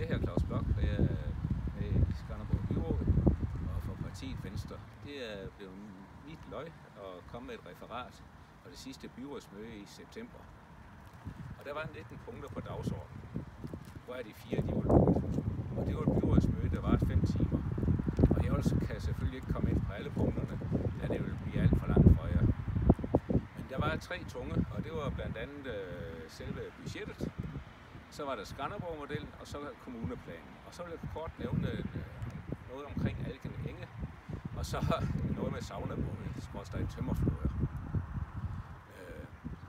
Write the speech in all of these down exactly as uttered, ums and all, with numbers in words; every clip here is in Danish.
Jeg hedder Claus Blok, og jeg er med i Skanderborg Byråd og for partiet Venstre. Det er blevet mit løg at komme med et referat fra det sidste byrådsmøde i september. Og der var nitten punkter på dagsordenen, hvor er de fire, de var lukket. Og det var et byrådsmøde, der var fem timer. Og jeg kan selvfølgelig ikke komme ind på alle punkterne, da det vil blive alt for langt for jer. Men der var tre tunge, og det var blandt andet øh, selve budgettet. Så var der Skanderborg-modellen, og så kommuneplanen. Og så vil jeg kort nævne øh, noget omkring Alken Enge, og så noget med saunabåde, skråstreg tømmerflåder. Øh,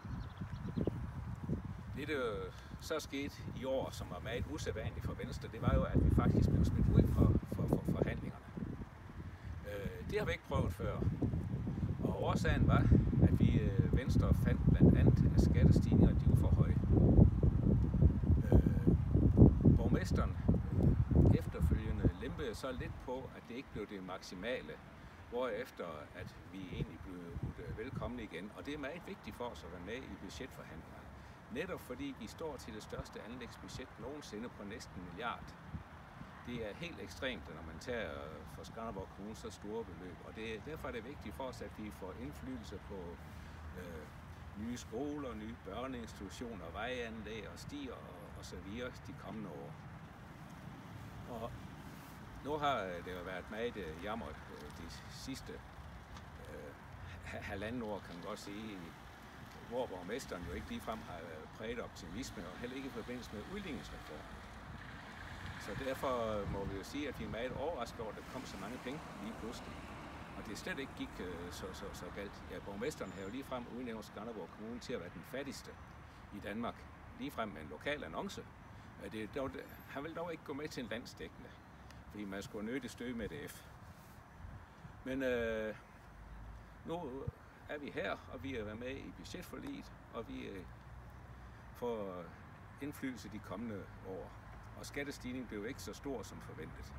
det, der så skete i år, som var meget usædvanligt for Venstre, det var jo, at vi faktisk blev smidt ud fra for, for forhandlingerne. Øh, det har vi ikke prøvet før. Og årsagen var, at vi øh, Venstre fandt blandt andet, at skattestigninger de var for høje. Borgmesteren efterfølgende lempede så lidt på, at det ikke blev det maksimale, hvorefter at vi egentlig blev velkomne igen. Og det er meget vigtigt for os at være med i budgetforhandlingerne. Netop fordi vi står til det største anlægsbudget nogensinde på næsten en milliard. Det er helt ekstremt, når man tager for Skanderborg Kommune så store beløb. Og det, derfor er det vigtigt for os, at vi får indflydelse på øh, nye skoler, nye børneinstitutioner, vejanlæg og stier og, og så videre de kommende år. Og nu har det jo været meget øh, jammer øh, de sidste øh, halvanden år, kan man godt sige, hvor borgmesteren jo ikke ligefrem har præget optimisme, og heller ikke i forbindelse med udligningsreformen. Så derfor må vi jo sige, at vi er meget overrasket over, at der kom så mange penge lige pludselig. Og det slet ikke gik øh, så, så, så galt. Ja, borgmesteren har jo ligefrem udnævnt Skanderborg Kommune til at være den fattigste i Danmark. Ligefrem med en lokal annonce. Det, dog, han vil dog ikke gå med til en landsdækkende, fordi man skulle nødt støde med det F. Men øh, nu er vi her, og vi er med i budgetforliget, og vi øh, får indflydelse de kommende år. Og skattestigningen blev ikke så stor som forventet.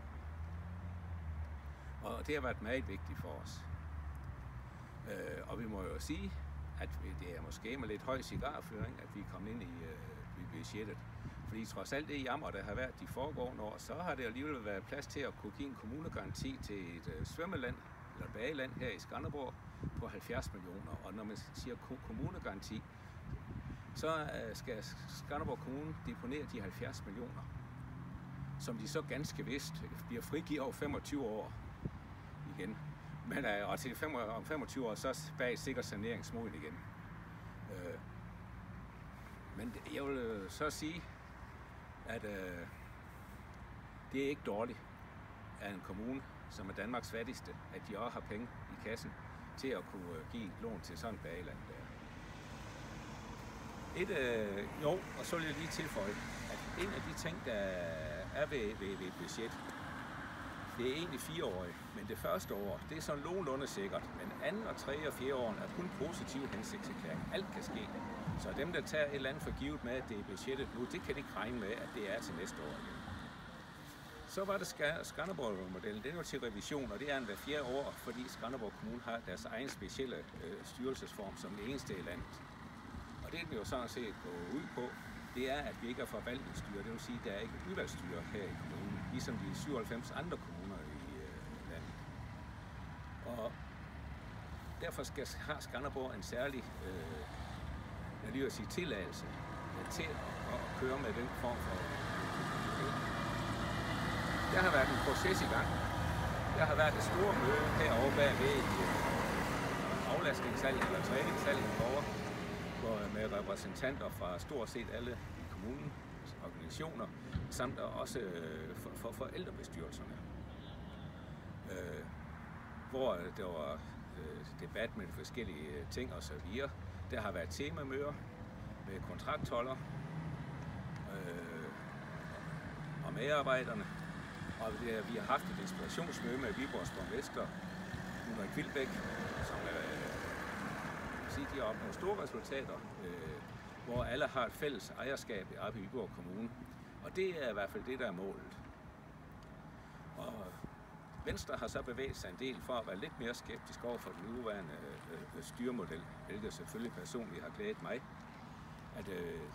Og det har været meget vigtigt for os. Øh, og vi må jo sige, at det er måske med lidt høj cigarføring, at vi er kommet ind i, øh, i budgettet. Fordi trods alt det jammer, der har været de foregående år, så har det alligevel været plads til at kunne give en kommunegaranti til et øh, svømmeland, eller bageland her i Skanderborg, på halvfjerds millioner. Og når man siger kommunegaranti, så øh, skal Skanderborg Kommune deponere de halvfjerds millioner, som de så ganske vist bliver frigivet over femogtyve år igen. Men øh, og til om femogtyve år, så bag sikker saneringsmål igen. Øh, men jeg vil øh, så sige, at øh, det er ikke dårligt af en kommune, som er Danmarks fattigste, at de også har penge i kassen til at kunne øh, give et lån til sådan et bageland der. Et, øh, jo, og så vil jeg lige tilføje, at en af de ting, der er ved, ved, ved et budget, det er egentlig fireårigt, men det første år, det er sådan nogenlunde sikkert. Men anden og tredje og fjerde år er kun positiv hensigtserklæring. Alt kan ske. Så dem, der tager et eller andet for givet med, at det er budgettet nu, det kan de ikke regne med, at det er til næste år igen. Så var det Skanderborg-modellen. Den var til revision, og det er en hver fjerde år, fordi Skanderborg Kommune har deres egen specielle øh, styrelsesform som det eneste i landet. Og det, den jo sådan set går ud på, det er, at vi ikke er forvaltningsstyre. Det vil sige, at der er ikke udvalgsstyre her i kommunen, ligesom de syvoghalvfems andre kommuner i øh, landet. Og derfor skal, har Skanderborg en særlig øh, jeg lige vil sige, tilladelse øh, til at, at køre med den form for øh, Der har været en proces i gang. Der har været et stort møde herovre bagved i øh, aflastningssalg eller træningssalg over med repræsentanter fra stort set alle i kommunens organisationer, samt også øh, for, for forældrebestyrelserne. Øh, hvor der var øh, debat med forskellige ting og så videre. Der har været temamøder med kontraktholder øh, og medarbejderne, og det, vi har haft et inspirationsmøde med Viborgs borgmester, Ulrik Wilbæk, som øh, sige, de har opnået store resultater, øh, hvor alle har et fælles ejerskab oppe i Viborg Kommune. Og det er i hvert fald det, der er målet. Og Venstre har så bevæget sig en del for at være lidt mere skeptisk over for den nuværende øh, styremodel, hvilket selvfølgelig personligt har glædet mig. At øh,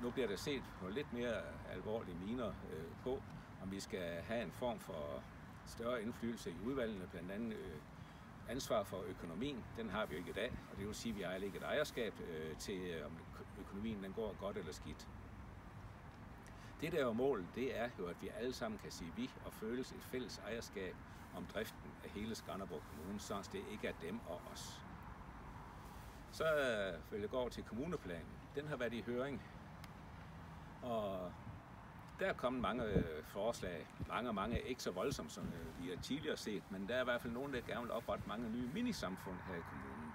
nu bliver der set på lidt mere alvorlige miner øh, på, om vi skal have en form for større indflydelse i udvalgene, blandt andet øh, ansvar for økonomien. Den har vi jo ikke i dag, og det vil sige, at vi har ikke et ejerskab øh, til, øh, om økonomien den går godt eller skidt. Det der er målet, det er jo, at vi alle sammen kan sige vi og føles et fælles ejerskab om driften af hele Skanderborg Kommune, så det ikke er dem og os. Så vil jeg gå over til kommuneplanen. Den har været i høring, og der er kommet mange forslag. Mange og mange er ikke så voldsomme, som vi har tidligere set, men der er i hvert fald nogen, der gerne vil oprette mange nye minisamfund her i kommunen.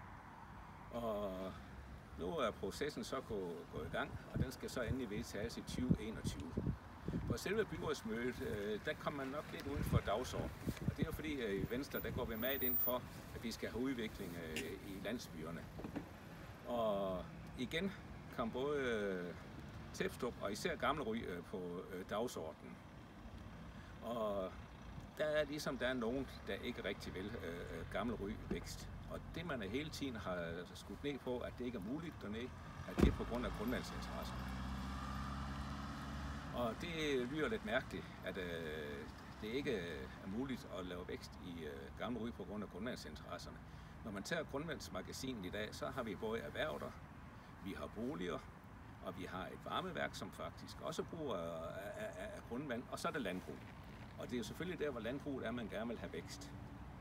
Og nu er processen så gået, gået i gang, og den skal så endelig vedtages i tyve enogtyve. På selve byrådsmødet, der kommer man nok lidt uden for dagsordenen. Og det er jo fordi, at i Venstre, der går vi meget ind for, at vi skal have udvikling i landsbyerne. Og igen kom både Tebstrup og især Gammelry på dagsordenen. Og der er ligesom, der er nogen, der ikke rigtig vil øh, Gammelry vækst. Og det man hele tiden har skudt ned på, at det ikke er muligt dernede, at det er på grund af grundvandsinteresser. Og det lyder lidt mærkeligt, at øh, det ikke er muligt at lave vækst i øh, Gammelry på grund af grundvandsinteresserne. Når man tager grundvandsmagasinet i dag, så har vi både erhverv der, vi har boliger, og vi har et varmeværk, som faktisk også bruger af, af, af grundvand, og så er det landbrug. Og det er jo selvfølgelig der, hvor landbruget er, man gerne vil have vækst.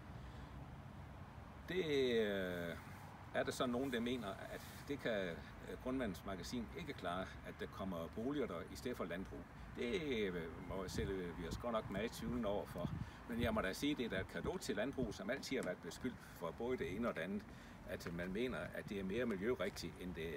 Det øh, er der så nogen, der mener, at det kan grundvandsmagasin ikke klare, at der kommer boliger der i stedet for landbrug. Det må jeg sætte vi os godt nok meget tvivlen over for. Men jeg må da sige, at det er et cadeau til landbrug, som altid har været beskyldt for både det ene og det andet, at man mener, at det er mere miljørigtigt, end, det,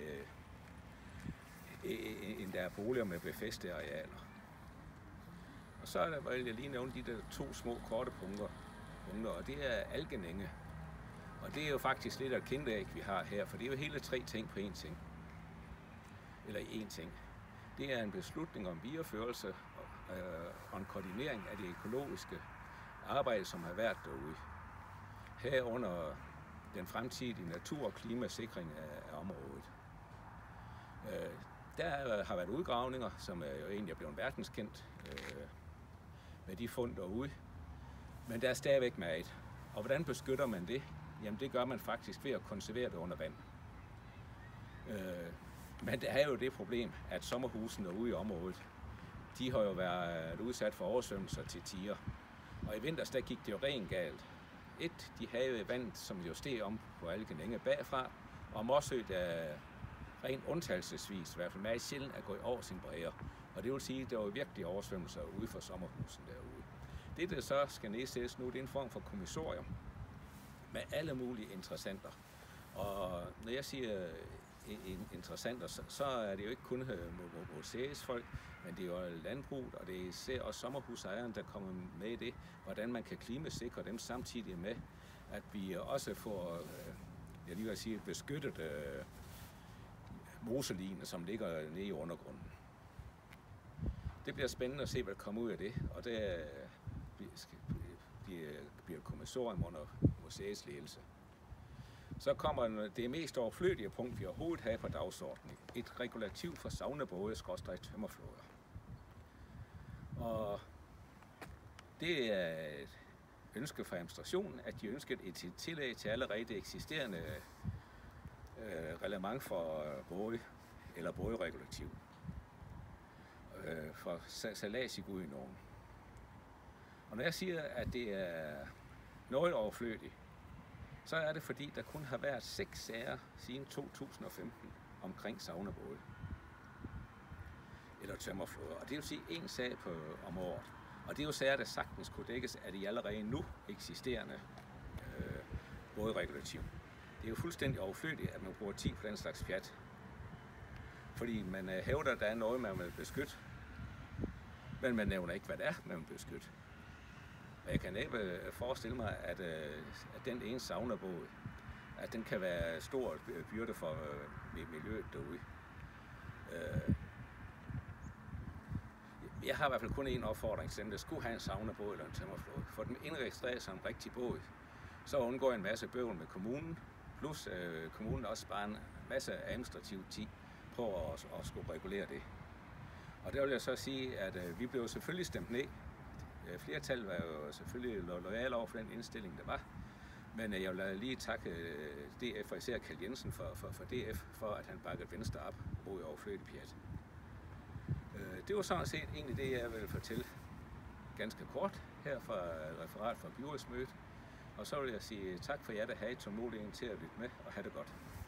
end der er boliger med befæstede arealer. Og så er der, vil jeg lige nævne de der to små korte punkter, punkter og det er algenænge. Og det er jo faktisk lidt af et kinderæg, vi har her, for det er jo hele tre ting på én ting. Eller i én ting. Det er en beslutning om videreførelse øh, og en koordinering af det økologiske arbejde, som har været derude. Herunder den fremtidige natur- og klimasikring af, af området. Øh, der har været udgravninger, som er jo egentlig er blevet verdenskendt øh, med de fund derude. Men der er stadigvæk meget. Og hvordan beskytter man det? Jamen det gør man faktisk ved at konservere det under vand. Øh, men det er jo det problem, at sommerhusene ude i området, de har jo været udsat for oversvømmelser til tider. Og i vinters, der gik det jo rent galt. Et, de havde vandet, som jo steg om på Algenænge bagfra, og Morsø, der rent undtagelsesvis, i hvert fald meget sjældent, at gå over sin bræger. Og det vil sige, at der var virkelig oversvømmelser ude for sommerhusen derude. Det, der så skal nedsættes nu, det er en form for kommissorium med alle mulige interessenter. Og når jeg siger interessenter, så, så er det jo ikke kun museesfolk, men det er jo landbruget, og det er især også sommerhusejeren, der kommer med i det, hvordan man kan klimasikre dem samtidig med, at vi også får, jeg lige vil sige, beskyttet øh, moseline, som ligger nede i undergrunden. Det bliver spændende at se, hvad der kommer ud af det, og det bliver et kommissorium under museets ledelse. Så kommer det mest overflødige punkt, vi overhovedet har på dagsordenen. Et regulativ for saunabåde skråstreg tømmerflåder. Og det er et ønske fra administrationen, at de ønsker et tillæg til allerede eksisterende øh, reglement for både eller båderegulativ øh, for sejlads i Gudenåen. Og når jeg siger, at det er noget overflødigt, så er det fordi, der kun har været seks sager siden to tusind og femten omkring saunabåde eller tømmerflåder. Og det vil sige en sag på, om året. Og det er jo sager, der sagtens kunne dækkes af de allerede nu eksisterende øh, båderegulativ. Det er jo fuldstændig overflødigt, at man bruger tid på den slags pjat. Fordi man øh, hævder, at der er noget, man vil beskytte, men man nævner ikke, hvad det er, man vil beskytte. Og jeg kan næppe forestille mig, at, at den ene saunabåd, at den kan være stor byrde for miljøet derude. Jeg har i hvert fald kun en opfordring til dem, der skulle have en saunabåd eller en tømmerflåde. For den indregistrerer sig en rigtig båd, så undgår en masse bøvl med kommunen, plus øh, kommunen også sparer en masse administrativ tid på at, at skulle regulere det. Og der vil jeg så sige, at øh, vi blev selvfølgelig stemt ned. Flertallet var jo selvfølgelig lo- loyale over for den indstilling, der var. Men øh, jeg vil lige takke øh, D F, og især Kjeld Jensen for, for, for D F, for at han bakkede Venstre op mod overflødig pjat. Øh, det var sådan set egentlig det, jeg vil fortælle ganske kort her fra referat fra byrådsmødet. Og så vil jeg sige tak for jer, der havde tålmodigheden til at lytte med, og have det godt.